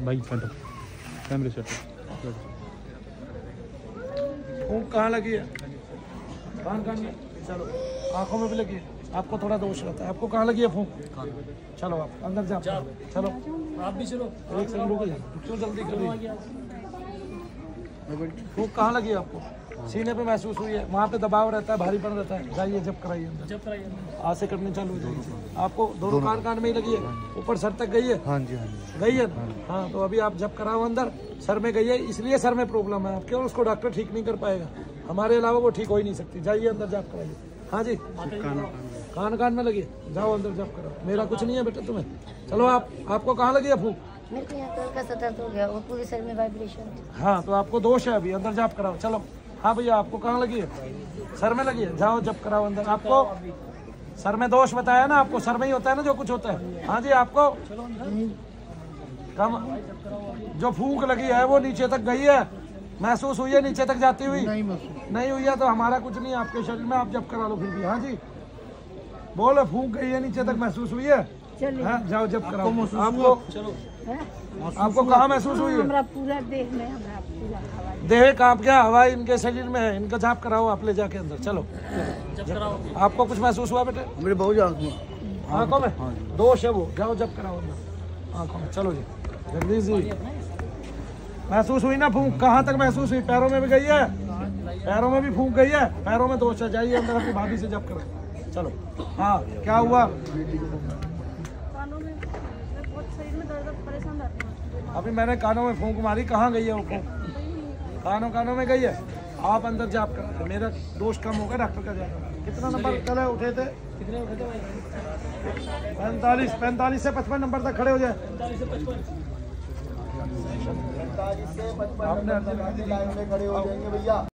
भाई सेंटर कैमरे सेट। फूंक कहाँ लगी है? कान में। चलो आंखों में भी लगी है, आपको थोड़ा दोष रहता है। आपको कहाँ लगी है फूंक? चलो आप अंदर जाओ। चलो आप भी चलो। एक सेकंड रुको, क्यों जल्दी कर रही? फूंक कहाँ लगी है आपको? सीने पे महसूस हुई है, वहाँ पे दबाव रहता है, भारीपन रहता है। जाइए जब कराइए अंदर, जब कराइए आज से करनी चालू हो जाएगी। आपको दोनों कान में ही लगी है, ऊपर सर तक गई है? हाँ जी हाँ जी गई है। हाँ तो अभी आप जब कराओ अंदर, सर में गई है, इसलिए सर में प्रॉब्लम है आपके, और उसको डॉक्टर ठीक नहीं कर पाएगा, हमारे अलावा वो ठीक हो ही नहीं सकती। जाइए अंदर जब कराइए। हाँ जी, कान में लगी है, जाओ अंदर जब कराओ। मेरा कुछ नहीं है बेटा तुम्हें। चलो आपको कहाँ लगी है फूंक? मेरे को यहाँ कल का सदर्द हो गया और पूरे सर में वाइब्रेशन। हाँ तो आपको दोष है, अभी अंदर जब कराओ। चलो हाँ भैया, आपको कहाँ लगी है? सर में लगी है, जाओ जब कराओ अंदर। आपको सर में दोष बताया ना, आपको सर में ही होता है ना जो कुछ होता है। हाँ जी, आपको कम जो फूंक लगी है वो नीचे तक गई है, महसूस हुई है नीचे तक जाती हुई? नहीं हुई है तो हमारा कुछ नहीं है आपके शरीर में, आप जब करा लो फिर भी। हाँ जी बोलो, फूंक गई है नीचे तक, महसूस हुई है? हाँ जाओ जब कराओ। आपको कहाँ महसूस हुई है? पूरा देह में, हमारा पूरा देह कांप गया, हवा इनके शरीर में है, इनका जाप कराओ आप ले जाके अंदर। चलो आपको कुछ महसूस हुआ बेटे? मेरे बहुत आंखों में दोष है वो, जाओ जब कराओ अंदर आंखों में। चलो जी जल्दी जी। महसूस हुई ना फूंक? कहाँ तक महसूस हुई? पैरों में भी गई है? पैरों में भी फूंक गई है, पैरों में दोष है। जाइए अंदर अपनी भाभी से जब करो। चलो हाँ क्या हुआ? कानों में बहुत शरीर में दर्द, परेशान रहती हूँ। अभी मैंने कानों में फूंक मारी, कहाँ गई है वो फूंक? कानों में गई है। आप अंदर जाप करा, मेरा दोष कम होगा, डॉक्टर का जाएगा। कितना नंबर कल उठे थे? कितने उठे थे भाई? 45 से 55 नंबर तक खड़े हो जाए। 45 से 55 आपने खड़े हो जाएंगे भैया।